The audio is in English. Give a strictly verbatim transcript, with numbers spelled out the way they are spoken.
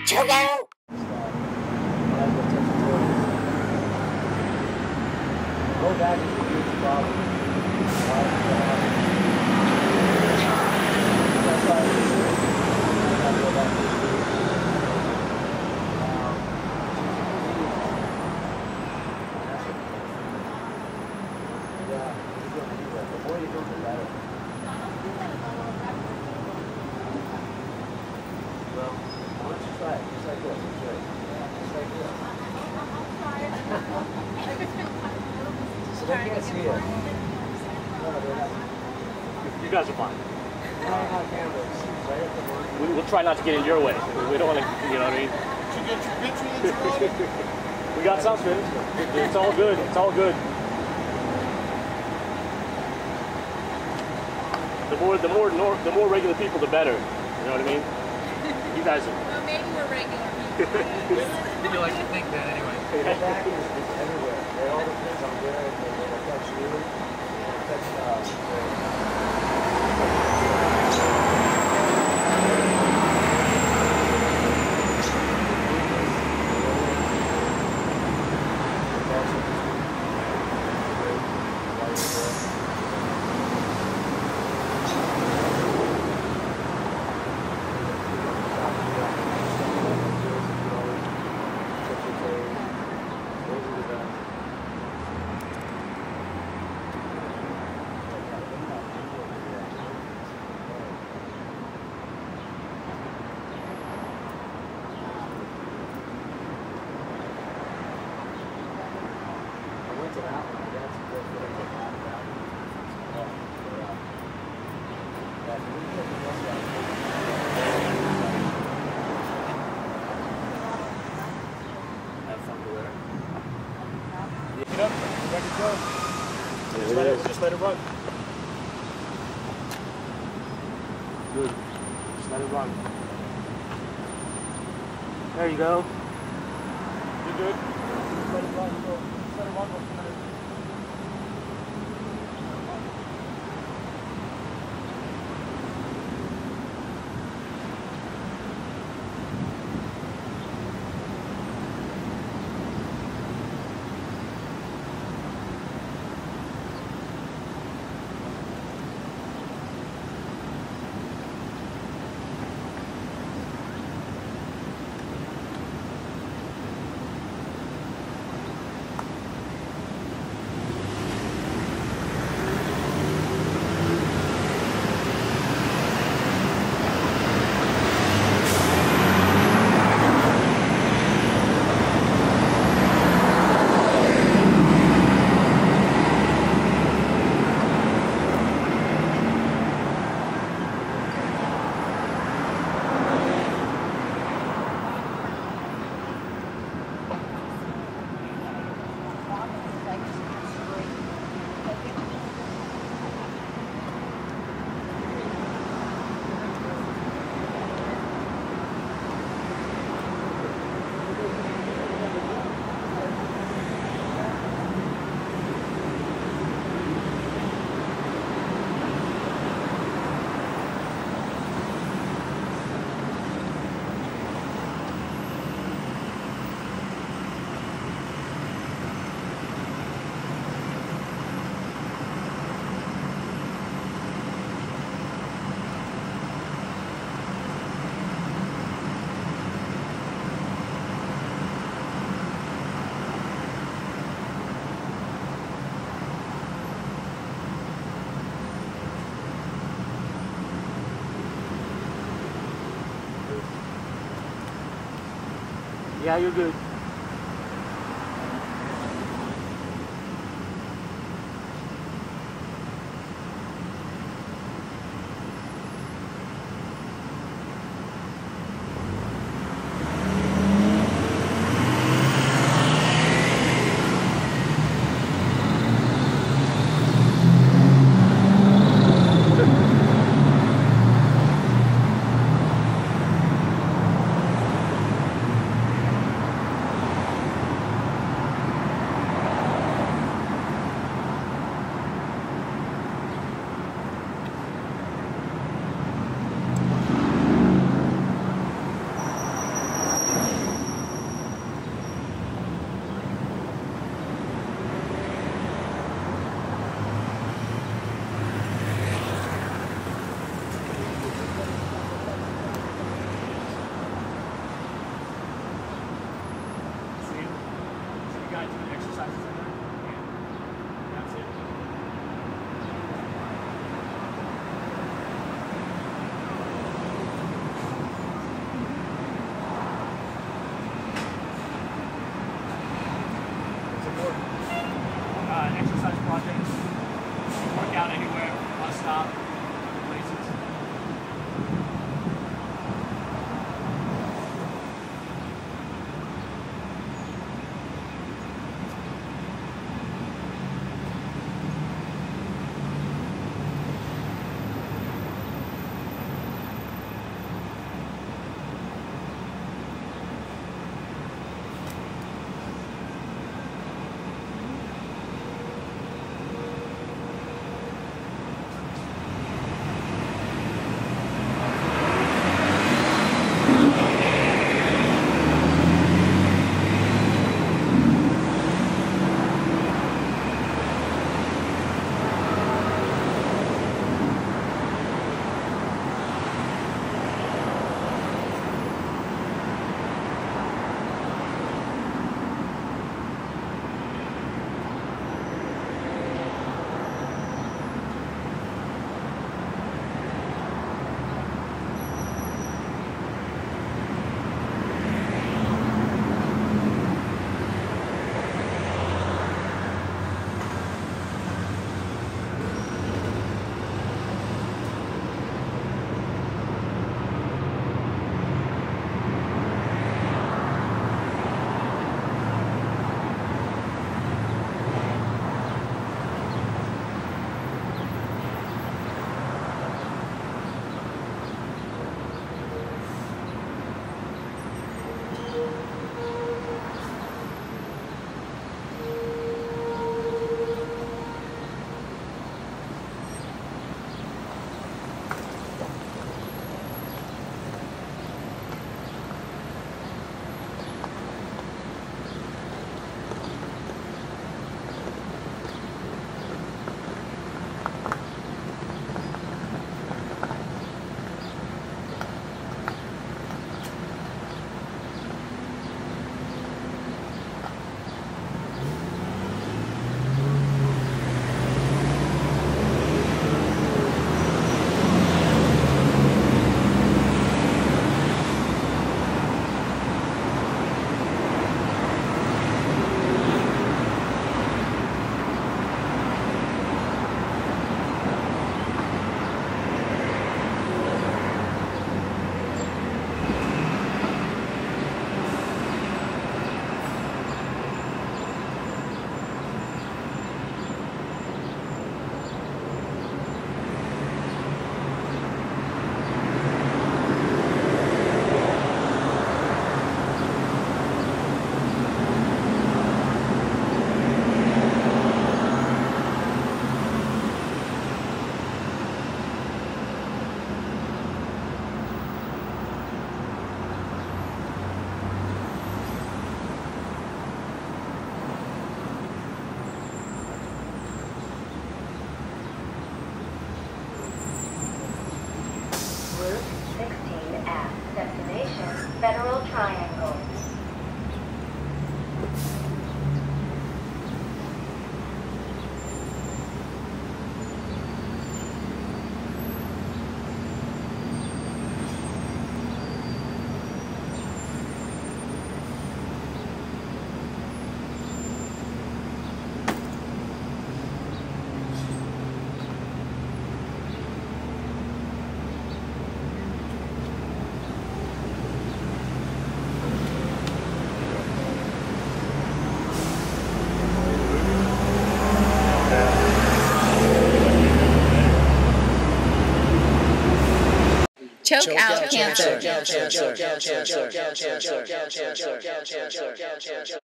ChokeOuT! Go back is a huge problem. That's why I gotta go back to the the more you do, the better. Well, why don't you try it? Just like this. Just like, just like this. So they can't see it. No, they're not. You guys are fine. No, not cameras. Right at the mark. We, we'll try not to get in your way. We don't want to, you know what I mean? Did you get your picture in? We got something. It's all good. It's all good. The more, the more, the more regular people, the better. You know what I mean? You guys are. Well, maybe we're regular people. You like to think that anyway. The back is, is everywhere. They all depends on where they will touch you. They touch uh, Just let it, just let it run. Good. Just let it run. There you go. You good? Just let it run. Just let it run for a minute. Yeah, you're good. triangle. ChokeOuT Cancer.